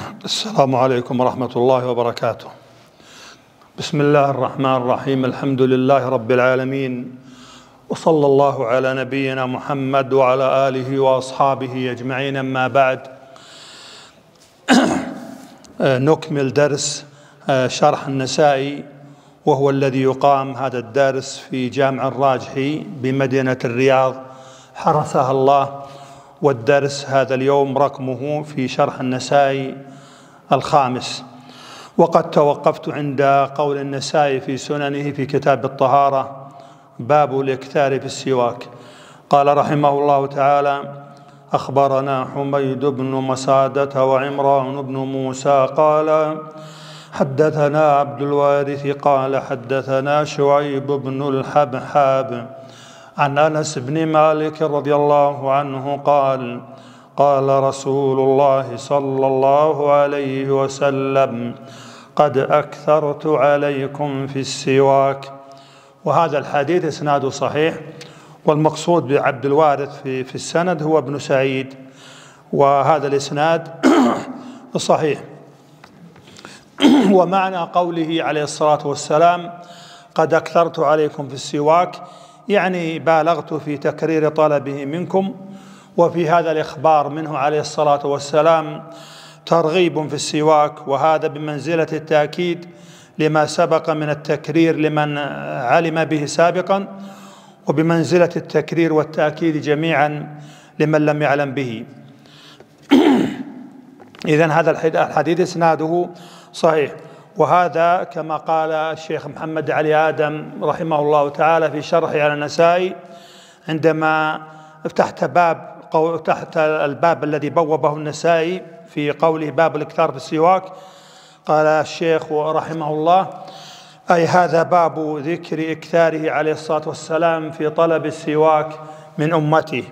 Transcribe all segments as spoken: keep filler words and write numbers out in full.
السلام عليكم ورحمة الله وبركاته. بسم الله الرحمن الرحيم. الحمد لله رب العالمين، وصلى الله على نبينا محمد وعلى آله وأصحابه أجمعين. أما بعد، نكمل درس شرح النسائي، وهو الذي يقام هذا الدرس في جامع الراجحي بمدينة الرياض حرسها الله. والدرس هذا اليوم رقمه في شرح النسائي الخامس. وقد توقفت عند قول النسائي في سننه في كتاب الطهارة باب الإكثار في السواك. قال رحمه الله تعالى: أخبرنا حميد بن مسادة وعمران بن موسى قال حدثنا عبد الوارث قال حدثنا شعيب بن الحبحاب عن أنس بن مالك رضي الله عنه قال قال رسول الله صلى الله عليه وسلم: قد أكثرت عليكم في السواك. وهذا الحديث إسناده صحيح، والمقصود بعبد الوارث في, في السند هو ابن سعيد، وهذا الإسناد صحيح. ومعنى قوله عليه الصلاة والسلام: قد أكثرت عليكم في السواك، يعني بالغت في تكرير طلبه منكم. وفي هذا الإخبار منه عليه الصلاة والسلام ترغيب في السواك، وهذا بمنزلة التأكيد لما سبق من التكرير لمن علم به سابقا، وبمنزلة التكرير والتأكيد جميعا لمن لم يعلم به. إذن هذا الحديث إسناده صحيح. وهذا كما قال الشيخ محمد علي آدم رحمه الله تعالى في شرحه على النسائي عندما تحت باب تحت الباب الذي بوبه النسائي في قوله باب الإكثار في السواك، قال الشيخ رحمه الله: أي هذا باب ذكر إكثاره عليه الصلاة والسلام في طلب السواك من أمته.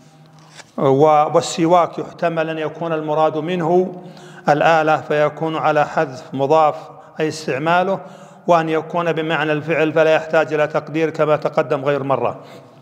والسواك يحتمل أن يكون المراد منه الآلة فيكون على حذف مضاف أي استعماله، وأن يكون بمعنى الفعل فلا يحتاج إلى تقدير كما تقدم غير مرة.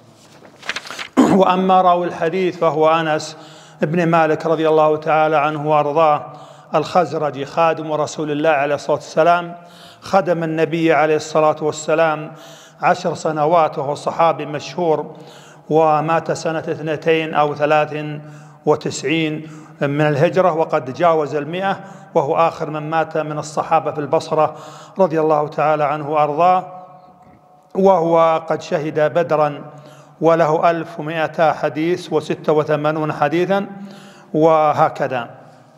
وأما راوي الحديث فهو أنس بن مالك رضي الله تعالى عنه وأرضاه الخزرجي، خادم رسول الله عليه الصلاة والسلام، خدم النبي عليه الصلاة والسلام عشر سنوات، وهو صحابي مشهور، ومات سنة اثنتين أو ثلاث وتسعين من الهجرة، وقد جاوز المئة، وهو آخر من مات من الصحابة في البصرة رضي الله تعالى عنه وأرضاه. وهو قد شهد بدرا، وله ألف ومئتا حديث وستة وثمانون حديثا، وهكذا.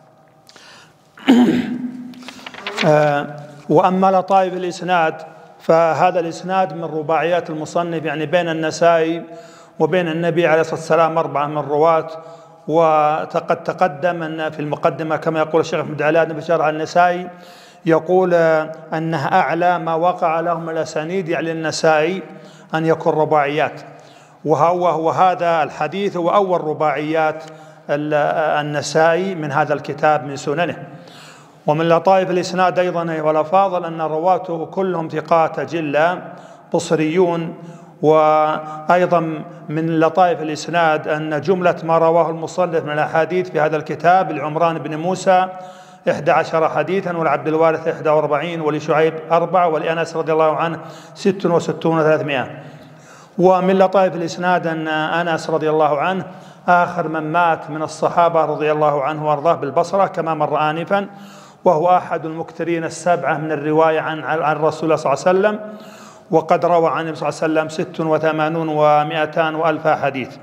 وأما لطائف الإسناد فهذا الإسناد من رباعيات المصنف، يعني بين النسائي وبين النبي عليه الصلاة والسلام أربعة من رواة. وقد تقدم أن في المقدمة كما يقول الشيخ محمد علي آدم في شرح النسائي يقول أنها أعلى ما وقع لهم الأسانيد، يعني النسائي أن يكون رباعيات، وهو وهذا الحديث هو أول رباعيات النسائي من هذا الكتاب من سننه. ومن لطائف الإسناد أيضا والأفاضل أن رواته كلهم ثقات جلة بصريون. وأيضا من لطائف الإسناد أن جملة ما رواه المصنف من الأحاديث في هذا الكتاب لعمران بن موسى إحدى عشر حديثا، ولعبد الوارث إحدى وأربعين، ولشعيب أربعة، ولأنس رضي الله عنه ست وستون وثلاثمائة. ومن لطائف الإسناد أن أنس رضي الله عنه آخر من مات من الصحابة رضي الله عنه وارضاه بالبصرة كما مر آنفا، وهو أحد المكثرين السبعة من الرواية عن عن رسول الله صلى الله عليه وسلم، وقد روى عن النبي صلى الله عليه وسلم ست وثمانون ومائتان وألف حديث.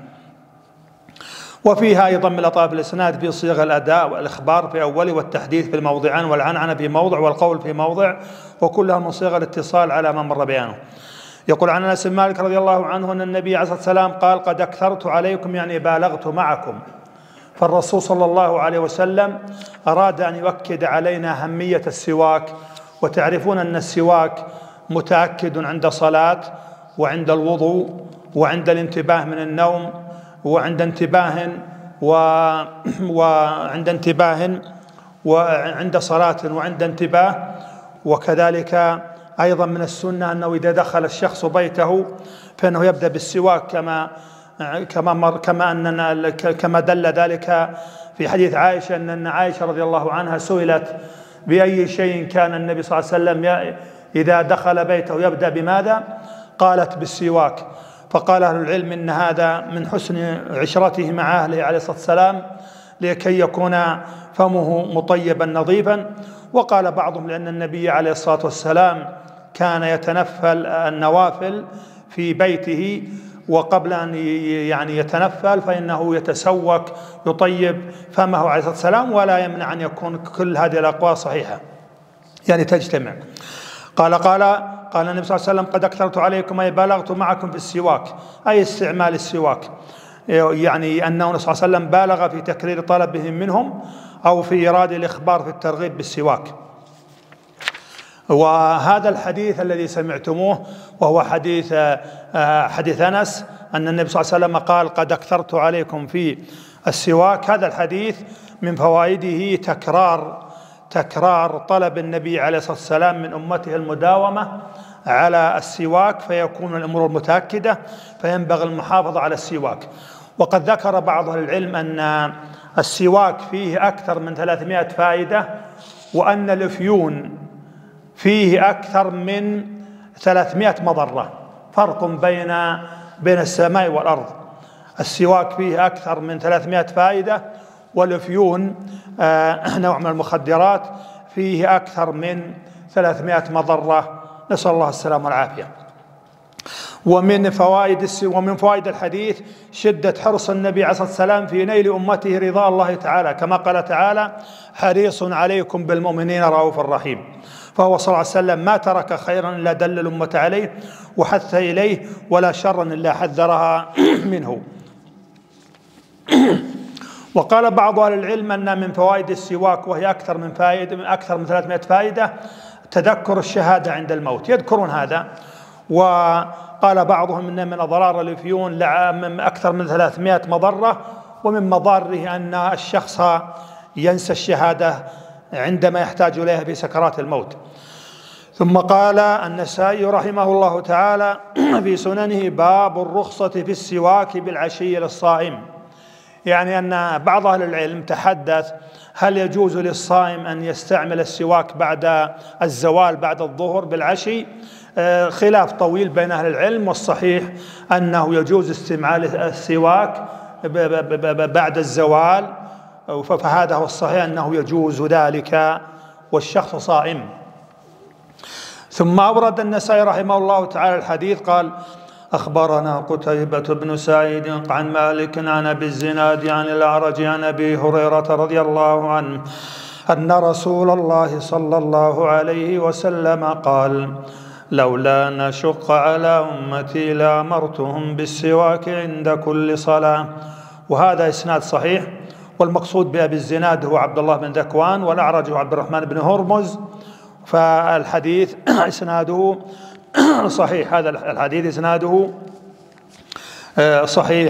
وفيها أيضا من لطائف الإسناد في صيغ الأداء والإخبار في أوله، والتحديث في الموضعان، والعنعنة في موضع، والقول في موضع، وكلها من صيغ الاتصال على ما مر بيانه. يقول عن أنس بن مالك رضي الله عنه أن النبي عليه الصلاة والسلام قال: قد أكثرت عليكم، يعني بالغت معكم. فالرسول صلى الله عليه وسلم أراد أن يؤكد علينا أهمية السواك. وتعرفون أن السواك متأكد عند صلاة، وعند الوضوء، وعند الانتباه من النوم، وعند انتباه و... وعند انتباه وعند صلاة وعند انتباه. وكذلك أيضا من السنة أنه إذا دخل الشخص بيته فإنه يبدأ بالسواك كما كما مر كما أننا كما دل ذلك في حديث عائشة أن عائشة رضي الله عنها سئلت بأي شيء كان النبي صلى الله عليه وسلم إذا دخل بيته يبدأ بماذا؟ قالت بالسواك. فقال أهل العلم إن هذا من حسن عشرته مع أهله عليه الصلاة والسلام لكي يكون فمه مطيبا نظيفا. وقال بعضهم لأن النبي عليه الصلاة والسلام كان يتنفل النوافل في بيته، وقبل أن يعني يتنفل فإنه يتسوك يطيب فمه عليه الصلاة والسلام، ولا يمنع أن يكون كل هذه الأقوال صحيحة يعني تجتمع. قال قال قال النبي صلى الله عليه وسلم قد أكثرت عليكم أي بلغت معكم في السواك، أي استعمال السواك، يعني أنه صلى الله عليه وسلم بالغ في تكرير طلبهم منهم أو في إيراد الإخبار في الترغيب بالسواك. وهذا الحديث الذي سمعتموه وهو حديث حديث أنس أن النبي صلى الله عليه وسلم قال قد أكثرت عليكم في السواك، هذا الحديث من فوائده تكرار تكرار طلب النبي عليه الصلاة والسلام من أمته المداومة على السواك، فيكون الأمور متأكدة، فينبغي المحافظة على السواك. وقد ذكر بعض أهل العلم أن السواك فيه أكثر من ثلاثمائة فائدة، وأن الأفيون فيه أكثر من ثلاثمائة مضرة، فرق بين بين السماء والأرض. السواك فيه أكثر من ثلاثمائة فائدة، والأفيون آه نوع من المخدرات فيه أكثر من ثلاثمائة مضرة، نسأل الله السلامة والعافية. ومن فوائد ومن فوائد الحديث شدة حرص النبي عليه الصلاة والسلام في نيل أمته رضا الله تعالى، كما قال تعالى حريص عليكم بالمؤمنين رؤوف رحيم. فهو صلى الله عليه وسلم ما ترك خيرا إلا دل الأمة عليه وحث إليه، ولا شرا إلا حذرها منه. وقال بعض أهل العلم أن من فوائد السواك، وهي أكثر من فائدة من أكثر من ثلاثمائة فائدة، تذكر الشهادة عند الموت، يذكرون هذا. وقال بعضهم أن من أضرار الأفيون أكثر من ثلاثمائة مضرة، ومن مضاره أن الشخص ينسى الشهادة عندما يحتاج إليها في سكرات الموت. ثم قال النسائي رحمه الله تعالى في سننه باب الرخصة في السواك بالعشي للصائم، يعني أن بعض أهل العلم تحدث هل يجوز للصائم أن يستعمل السواك بعد الزوال بعد الظهر بالعشي؟ خلاف طويل بين أهل العلم، والصحيح أنه يجوز استعمال السواك بعد الزوال، فهذا هو الصحيح أنه يجوز ذلك والشخص صائم. ثم أورد النسائي رحمه الله تعالى الحديث قال أخبرنا قتيبة بن سعيد عن مالك عن أبي الزناد عن الأعرج عن أبي هريرة رضي الله عنه أن رسول الله صلى الله عليه وسلم قال لولا أن أشق على أمتي لأمرتهم بالسواك عند كل صلاة. وهذا إسناد صحيح، والمقصود بأبي الزناد هو عبد الله بن ذكوان، والأعرج هو عبد الرحمن بن هرمز، فالحديث إسناده صحيح، هذا الحديث إسناده صحيح.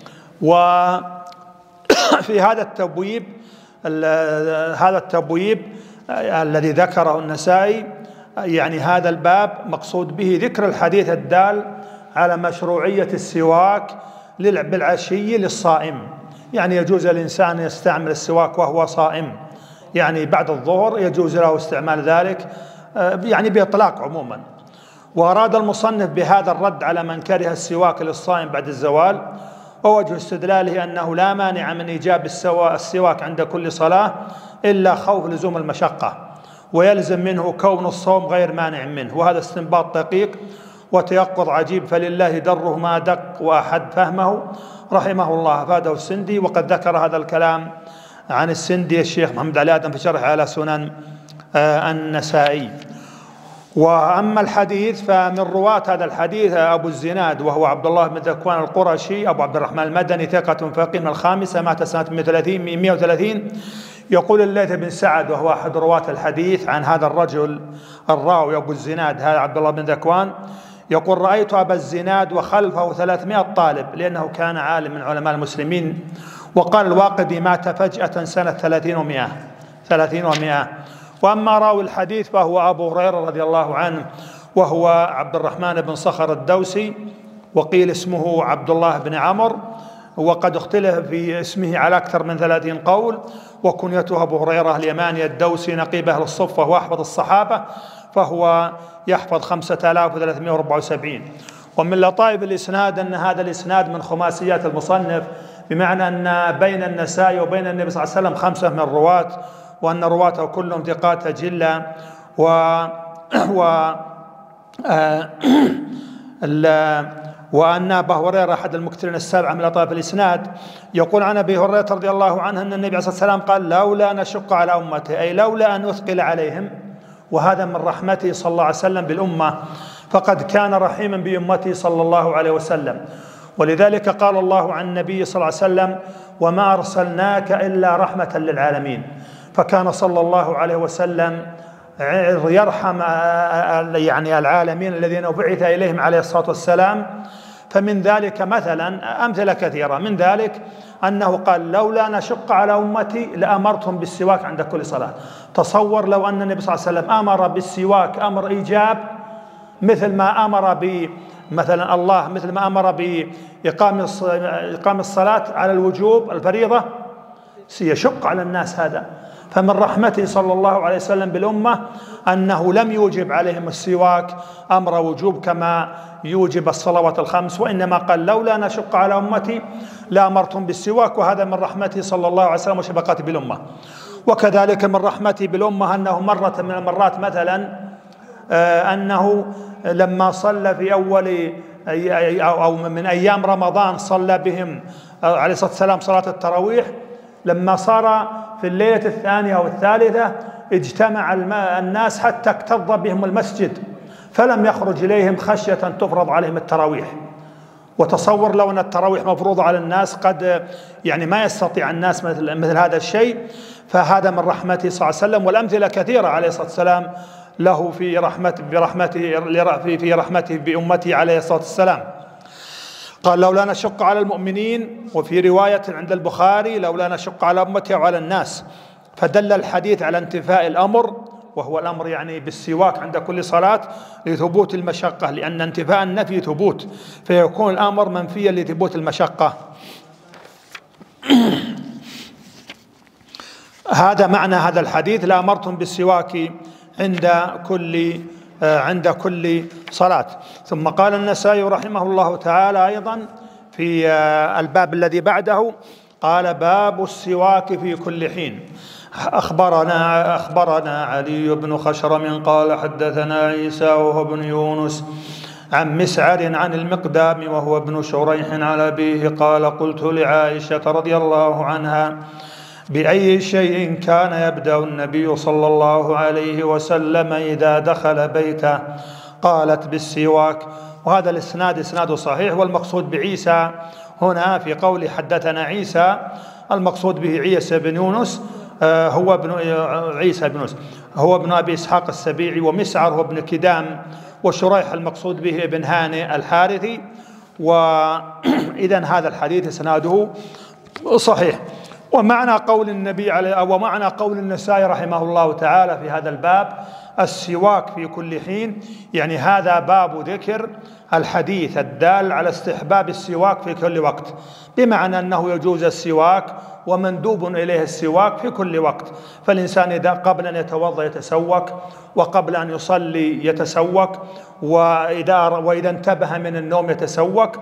وفي هذا التبويب هذا التبويب الذي ذكره النسائي، يعني هذا الباب مقصود به ذكر الحديث الدال على مشروعية السواك بالعشي للصائم، يعني يجوز الإنسان يستعمل السواك وهو صائم، يعني بعد الظهر يجوز له استعمال ذلك يعني بإطلاق عموما. وأراد المصنف بهذا الرد على من كره السواك للصائم بعد الزوال، ووجه استدلاله أنه لا مانع من إيجاب السواك عند كل صلاة إلا خوف لزوم المشقة، ويلزم منه كون الصوم غير مانع منه. وهذا استنباط دقيق وتيقظ عجيب، فلله دره ما دق وأحد فهمه رحمه الله، أفاده السندي. وقد ذكر هذا الكلام عن السندي الشيخ محمد علي آدم في شرح على سنن النسائي. وأما الحديث فمن رواة هذا الحديث أبو الزناد وهو عبد الله بن ذكوان القرشي أبو عبد الرحمن المدني، ثقة فقيه من الخامسة، مات سنة مئة وثلاثين. يقول الليث بن سعد وهو أحد رواة الحديث عن هذا الرجل الراوي أبو الزناد هذا عبد الله بن ذكوان، يقول رأيت أبا الزناد وخلفه ثلاثمائة طالب، لأنه كان عالم من علماء المسلمين. وقال الواقدي مات فجأة سنة ثلاثين ومئة ثلاثين ومئة. وأما راوي الحديث فهو أبو هريرة رضي الله عنه، وهو عبد الرحمن بن صخر الدوسي، وقيل اسمه عبد الله بن عمرو، وقد اختلف في اسمه على أكثر من ثلاثين قول. وكنيته أبو هريرة اليماني الدوسي نقيب أهل الصفة وأحفظ الصحابة، فهو يحفظ خمسة آلاف وثلاثمائة وأربعة وسبعين. ومن لطائف الإسناد أن هذا الإسناد من خماسيات المصنف، بمعنى أن بين النسائي وبين النبي صلى الله عليه وسلم خمسة من الرواة، وأن رواته كلهم ثقات جلة. و, و... آه... وأن أبا هريرة أحد المكثرين السبعة من لطائف الإسناد يقول عن أبي هريرة رضي الله عنه أن النبي صلى الله عليه وسلم قال: لولا أن أشق على أمتي، أي لولا أن أثقل عليهم. وهذا من رحمته صلى الله عليه وسلم بالأمة، فقد كان رحيما بأمته صلى الله عليه وسلم. ولذلك قال الله عن النبي صلى الله عليه وسلم: وما أرسلناك إلا رحمة للعالمين. فكان صلى الله عليه وسلم يرحم يعني العالمين الذين بعث إليهم عليه الصلاة والسلام. فمن ذلك مثلا أمثلة كثيرة، من ذلك أنه قال: لولا أن أشق على أمتي لأمرتهم بالسواك عند كل صلاة. تصور لو أن النبي صلى الله عليه وسلم أمر بالسواك أمر إيجاب، مثل ما أمر ب مثلا الله مثل ما أمر بإقام إقام الصلاة على الوجوب الفريضة، سيشق على الناس هذا. فمن رحمته صلى الله عليه وسلم بالأمة أنه لم يوجب عليهم السواك أمر وجوب كما يوجب الصلوات الخمس، وإنما قال: لولا أن أشق على أمتي لأمرتهم بالسواك. وهذا من رحمته صلى الله عليه وسلم وشفقته بالأمة. وكذلك من رحمته بالأمة أنه مرة من المرات مثلا أنه لما صلى في أول أو من أيام رمضان صلى بهم عليه الصلاة والسلام صلاة التراويح، لما صار في الليلة الثانية أو الثالثة اجتمع الناس حتى اكتظ بهم المسجد، فلم يخرج إليهم خشية تفرض عليهم التراويح. وتصور لو أن التراويح مفروضة على الناس قد يعني ما يستطيع الناس مثل, مثل هذا الشيء. فهذا من رحمته صلى الله عليه وسلم. والأمثلة كثيرة عليه الصلاة والسلام له في رحمته برحمته في رحمته بأمته عليه الصلاة والسلام. قال: لولا نشق على المؤمنين. وفي رواية عند البخاري: لولا نشق على أمتي وعلى الناس. فدل الحديث على انتفاء الأمر، وهو الأمر يعني بالسواك عند كل صلاة، لثبوت المشقة، لأن انتفاء النفي ثبوت، فيكون الأمر منفيا لثبوت المشقة. هذا معنى هذا الحديث: لأمرتم بالسواك عند كل عند كل صلاة. ثم قال النسائي رحمه الله تعالى أيضا في الباب الذي بعده، قال: باب السواك في كل حين. أخبرنا أخبرنا علي بن خشرم قال: حدثنا عيسى وهو بن يونس عن مسعر عن المقدام وهو ابن شريح عن أبيه قال: قلت لعائشة رضي الله عنها: بأي شيء كان يبدأ النبي صلى الله عليه وسلم إذا دخل بيته؟ قالت: بالسواك. وهذا الإسناد إسناد صحيح. والمقصود بعيسى هنا في قول حدثنا عيسى، المقصود به عيسى بن يونس هو ابن عيسى بن يونس هو ابن أبي إسحاق السبيعي، ومسعر هو ابن كدام، وشريح المقصود به ابن هانئ الحارثي. وإذن هذا الحديث إسناده صحيح. ومعنى قول النبي عليه ومعنى قول النسائي رحمه الله تعالى في هذا الباب: السواك في كل حين، يعني هذا باب ذكر الحديث الدال على استحباب السواك في كل وقت، بمعنى أنه يجوز السواك ومندوب إليه السواك في كل وقت. فالإنسان إذا قبل أن يتوضأ يتسوك، وقبل أن يصلي يتسوك، وإذا, وإذا انتبه من النوم يتسوك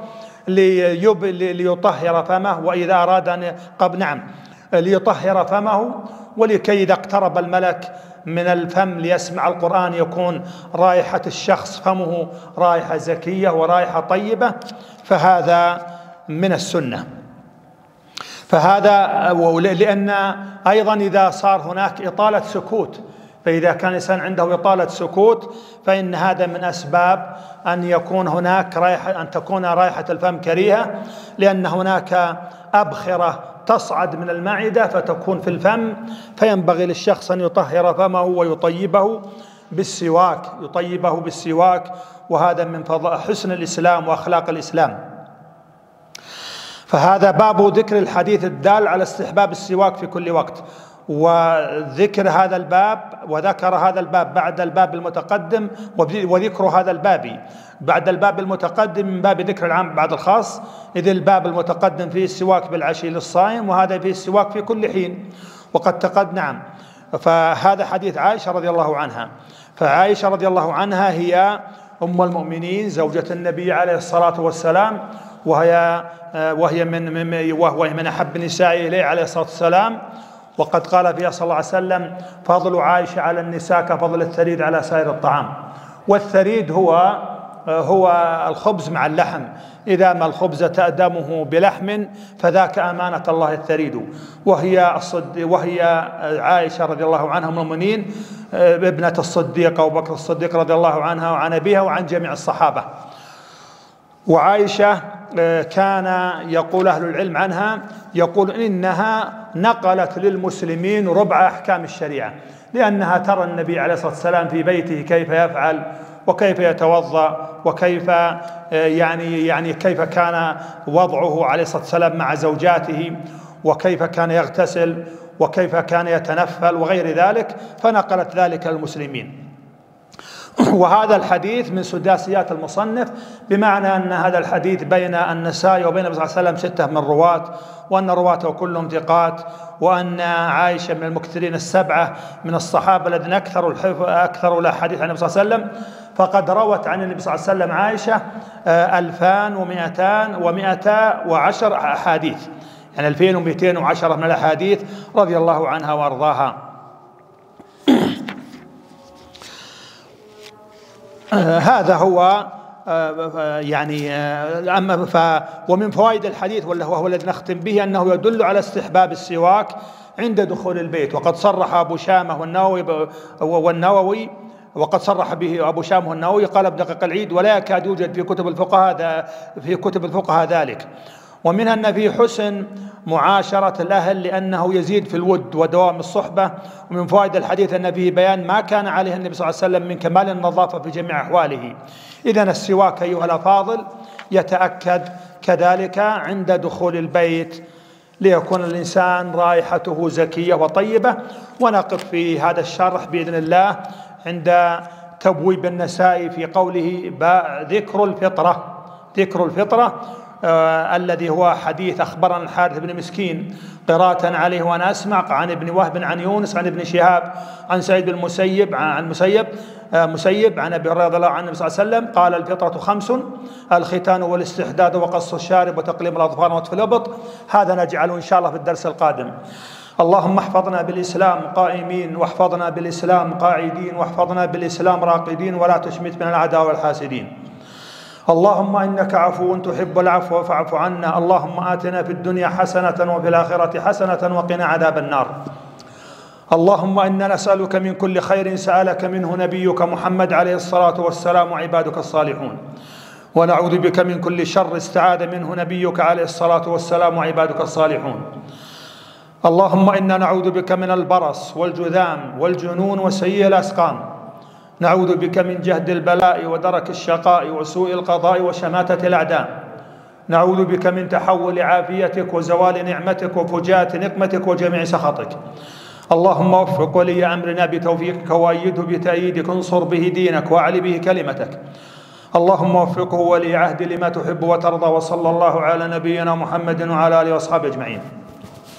ليطهر فمه، وإذا أراد أن قبل نعم ليطهر فمه، ولكي إذا اقترب الملك من الفم ليسمع القرآن يكون رائحة الشخص فمه رائحة زكية ورائحة طيبة. فهذا من السنة. فهذا لأن أيضا إذا صار هناك إطالة سكوت، فإذا كان الإنسان عنده إطالة سكوت فإن هذا من أسباب أن يكون هناك رائحة أن تكون رائحة الفم كريهة، لأن هناك أبخرة تصعد من المعدة فتكون في الفم، فينبغي للشخص أن يطهر فمه ويطيبه بالسواك يطيبه بالسواك وهذا من فضل حسن الإسلام وأخلاق الإسلام. فهذا باب ذكر الحديث الدال على استحباب السواك في كل وقت. وذكر هذا الباب، وذكر هذا الباب بعد الباب المتقدم، وذكر هذا الباب بعد الباب المتقدم من باب ذكر العام بعد الخاص، إذ الباب المتقدم فيه السواك بالعشي للصائم، وهذا فيه السواك في كل حين. وقد تقدم نعم. فهذا حديث عائشة رضي الله عنها. فعائشة رضي الله عنها هي أم المؤمنين زوجة النبي عليه الصلاة والسلام، وهي وهي من وهي من أحب نسائه إليه عليه الصلاة والسلام. وقد قال فيها صلى الله عليه وسلم: فضل عائشة على النساء كفضل الثريد على سائر الطعام. والثريد هو هو الخبز مع اللحم، إذا ما الخبز تأدمه بلحم فذاك أمانة الله الثريد. وهي وهي عائشة رضي الله عنها من المؤمنين ابنة الصديق أبو بكر الصديق رضي الله عنها وعن أبيها وعن جميع الصحابة. وعائشة كان يقول أهل العلم عنها، يقول إنها نقلت للمسلمين ربع أحكام الشريعة، لأنها ترى النبي عليه الصلاة والسلام في بيته كيف يفعل وكيف يتوضأ، وكيف يعني يعني كيف كان وضعه عليه الصلاة والسلام مع زوجاته، وكيف كان يغتسل، وكيف كان يتنفل وغير ذلك، فنقلت ذلك للمسلمين. وهذا الحديث من سداسيات المصنف، بمعنى أن هذا الحديث بين النسائي وبين النبي صلى الله عليه وسلم ستة من رواة، وأن رواته كلهم ثقات، وأن عائشة من المكثرين السبعة من الصحابة الذين أكثروا أكثروا الأحاديث عن النبي صلى الله عليه وسلم، فقد روت عن النبي صلى الله عليه وسلم عائشة ألفان ومئتان ومئتا وعشر أحاديث، يعني ألفين ومئتين وعشرة من الأحاديث رضي الله عنها وأرضاها. هذا هو يعني أما ف ومن فوائد الحديث وهو الذي نختم به أنه يدل على استحباب السواك عند دخول البيت. وقد صرح أبو شامة والنووي والنووي وقد صرح به أبو شامة والنووي، قال ابن دقيق العيد: ولا يكاد يوجد في كتب الفقهاء في كتب الفقهاء ذلك. ومنها أن في حسن معاشرة الأهل لأنه يزيد في الود ودوام الصحبة. ومن فوائد الحديث أن فيه بيان ما كان عليه النبي صلى الله عليه وسلم من كمال النظافة في جميع أحواله. إذن السواك أيها الأفاضل يتأكد كذلك عند دخول البيت ليكون الإنسان رائحته زكية وطيبة. ونقف في هذا الشرح بإذن الله عند تبويب النسائي في قوله ذكر الفطرة ذكر الفطرة آه الذي هو حديث أخبرنا الحارث بن مسكين قراءة عليه وأنا أسمع عن ابن وهب عن يونس عن ابن شهاب عن سعيد بن المسيب عن مسيب آه مسيب عن أبي هريرة رضي الله عنه النبي صلى الله عليه وسلم قال: الفطرة خمس: الختان والاستحداد وقص الشارب وتقليم الأظفار ونتف الإبط. هذا نجعله إن شاء الله في الدرس القادم. اللهم احفظنا بالإسلام قائمين، واحفظنا بالإسلام قاعدين، واحفظنا بالإسلام راقدين، ولا تشمت من الأعداء والحاسدين. اللهم إنك عفو تحب العفو فاعف عنا. اللهم آتنا في الدنيا حسنة وفي الآخرة حسنة وقنا عذاب النار. اللهم إنا نسألك من كل خير سألك منه نبيك محمد عليه الصلاة والسلام وعبادك الصالحون، ونعوذ بك من كل شر استعاذ منه نبيك عليه الصلاة والسلام وعبادك الصالحون. اللهم إنا نعوذ بك من البرص والجذام والجنون وسيء الأسقام. نعوذ بك من جهد البلاء ودرك الشقاء وسوء القضاء وشماتة الأعداء. نعوذ بك من تحول عافيتك وزوال نعمتك وفجاءة نقمتك وجميع سخطك. اللهم وفق ولي أمرنا بتوفيقك وأيده بتأييدك، انصر به دينك وأعل به كلمتك. اللهم وفقه ولي عهد لما تحب وترضى. وصلى الله على نبينا محمد وعلى آله وأصحابه أجمعين.